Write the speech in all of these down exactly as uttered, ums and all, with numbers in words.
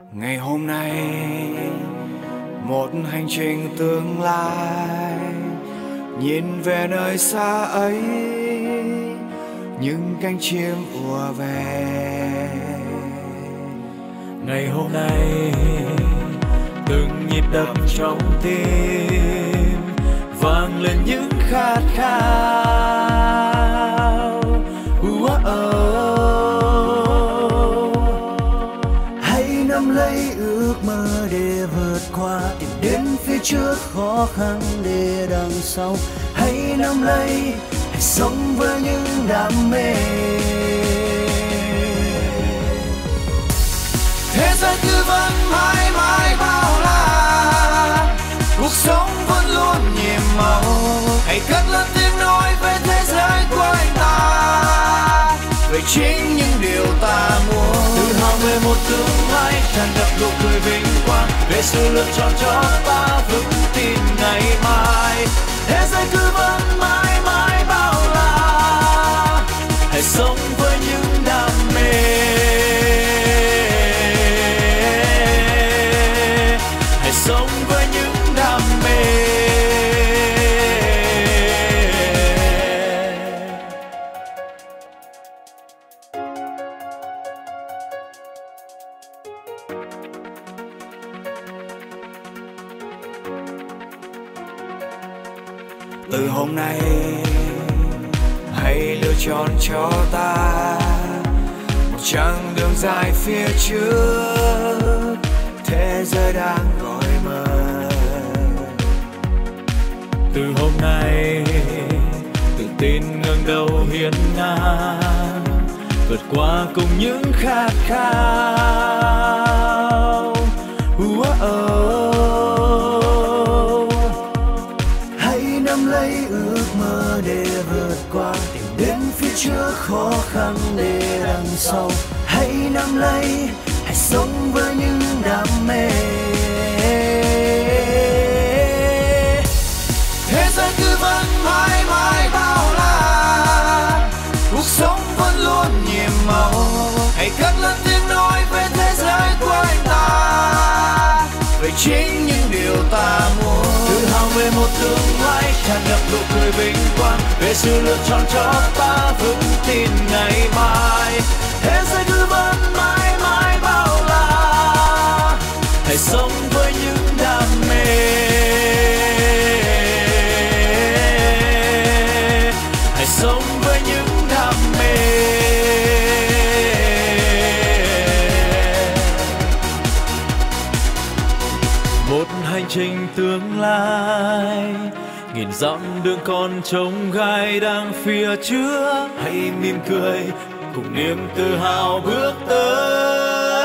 Ngày hôm nay một hành trình tương lai, nhìn về nơi xa ấy những cánh chim ùa về. Ngày hôm nay từng nhịp đập trong tim vang lên những khát khao. Hãy nắm lấy ước mơ để vượt qua, tìm đến phía trước khó khăn để đằng sau. Hãy nắm lấy, hãy sống với những đam mê. Thế giới cứ vẫn mãi mãi bao la, cuộc sống vẫn luôn nhiệm màu. Hãy cất lên tiếng nói về thế giới của anh ta, về chính những điều ta muốn. Tự hào về một tương lai tràn ngập nụ cười vinh quang, về sự lựa chọn cho ta vững tin ngày mai. Thế giới cứ vẫn mãi mãi bao la, hãy sống với những đam mê. Hãy sống với những đam mê. Từ hôm nay hãy lựa chọn cho ta một chặng đường dài phía trước, thế giới đang gọi mời. Từ hôm nay tự tin ngẩng đầu hiên ngang, vượt qua cùng những khát khao. Hãy nắm lấy ước mơ để vượt qua, tìm đến phía trước khó khăn để đằng sau. Hãy nắm lấy, hãy sống với những đam mê. Thế giới cứ vẫn mãi mãi bao la, cuộc sống vẫn luôn nhiệm màu. Hãy cất lên tiếng nói về thế giới của anh ta, về chính những điều ta muốn. Tự hào về một tương lai tràn ngập nụ cười vinh quang, về sự lựa chọn cho ta vững tin ngày mai. Thế giới cứ vẫn mãi mãi bao la, hãy sống với những đam mê. Hãy sống với những đam mê. Một hành trình tương lai, nghìn dặm đường còn trông gai đang phía trước. Hãy mỉm cười cùng niềm tự hào bước tới.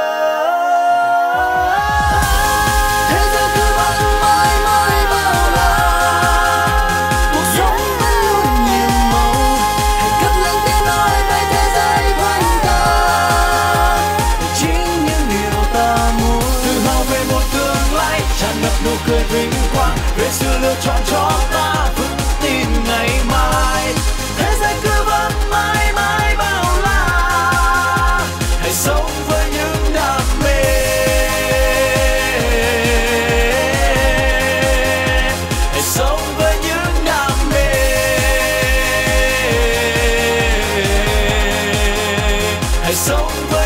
Thế giới cứ vẫn mãi mãi bao la, cuộc sống vẫn luôn nhiệm màu. Hãy cất lên tiếng nói về thế giới của anh ta, về chính những điều ta muốn. Tự hào về một tương lai tràn ngập nụ cười vinh quang, về sự lựa chọn cho ta vững tin ngày mai. Thế giới cứ vẫn mãi mãi bao la, hãy sống với những đam mê. Hãy sống với những đam mê. Hãy sống với